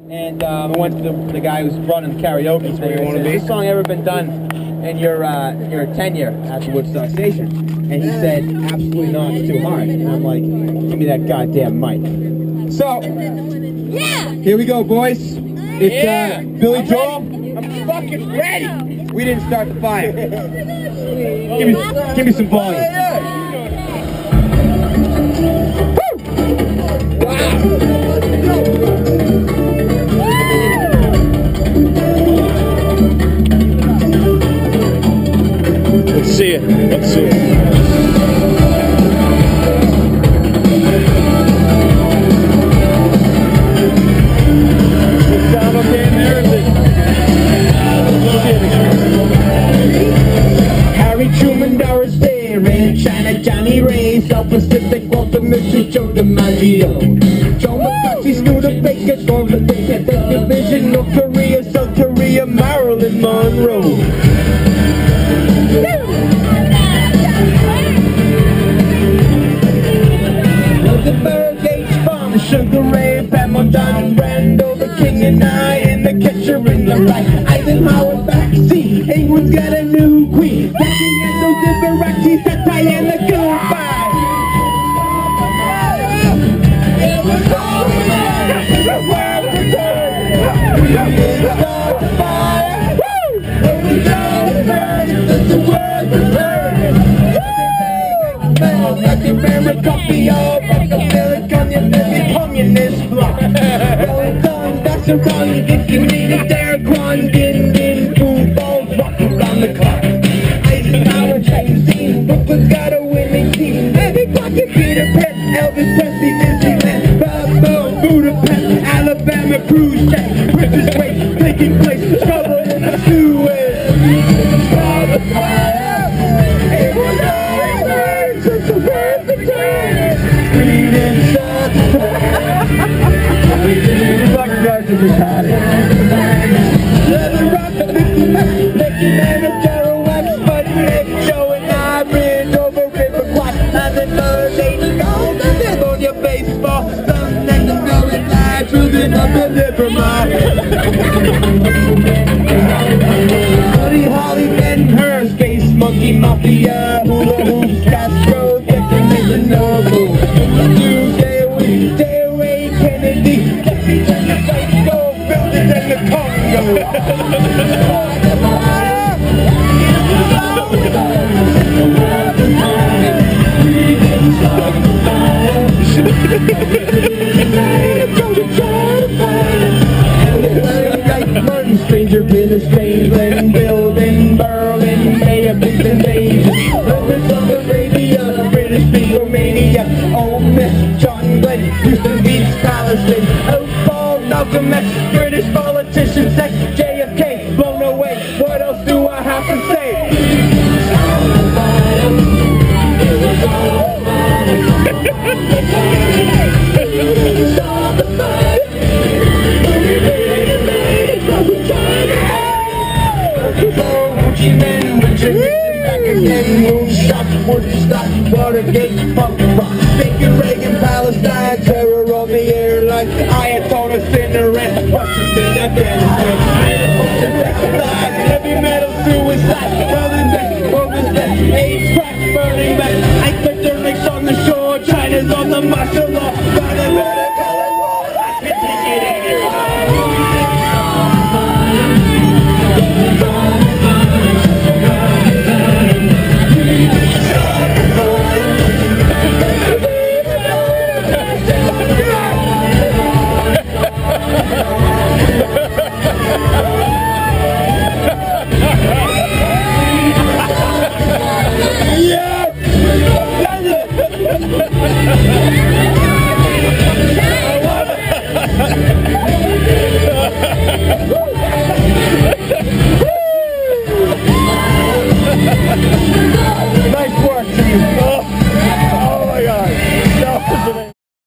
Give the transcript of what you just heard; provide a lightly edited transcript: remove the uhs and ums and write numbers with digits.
And I went to the guy who's running the karaoke. Where you want to be? Has this song ever been done in your tenure at the Woodstock station? And he said, absolutely not, it's too hard. And I'm like, give me that goddamn mic. So, here we go, boys. It's Billy Joel. I'm fucking ready. We didn't start the fire. Give me some volume. Let's see it. Let's see it. Sound okay in there? Harry Truman, Doris Day, Ray, China, Johnny Ray, South Pacific, Walter Mitchell, Joe DiMaggio, Joe McCarthy, Scooter Baker, Storm the Baker, Division, North Korea, South Korea, Marilyn Monroe. Rosenberg, H-Bomb, Sugar Ray, Hamilton, Randall, the King and I, and the Catcher in the Rye, Eisenhower backseat, England's got a new queen, Daddy and those Liberace, Satire and the goodbye. It was all the world returned. We start the fire. It was all the world returned. Like America, be all like America, every communist bloc. Rolling guns, that's around. If you need a Derek One, in pool balls, rock around the clock. Eisenhower, James Dean, Brooklyn's got a winning team. Every pocket, Peter Pan, Elvis Presley, Disneyland, Bobo, Budapest, Alabama, cruise check, British race, taking place, trouble in the Suez. All the fire, it was always such a perfect time. We didn't stop the fire. We didn't fuck guys in the party. Leather rock, Mickey Man of Kerouac, Buddy Lake, Joe and I ran over River Quad, and the birds ain't gold, and live on your baseball. Some next to know it live, driven up the liver mile. Buddy Holly, Ben Hur, Space Monkey Mafia, Hula Hoops, Castro, Declaration Noble. Stay away, Kennedy, get me to the fight, go, buildings in the Congo. Stranger been a strange land, building, Berlin, may have been invasion. Brothers of Arabia, British Beatlemania, Ole Miss, John Glenn, Houston beats Palestine, Oak Ball, Malcolm X, British politician, sex, JFK, blown away. What else do I have to say? Woodstock, Watergate, punk rock, Thinking Reagan, Palestine, terror on the airline, Ayatollah, Cigarette, Washington, Afghanistan, heavy metal suicide.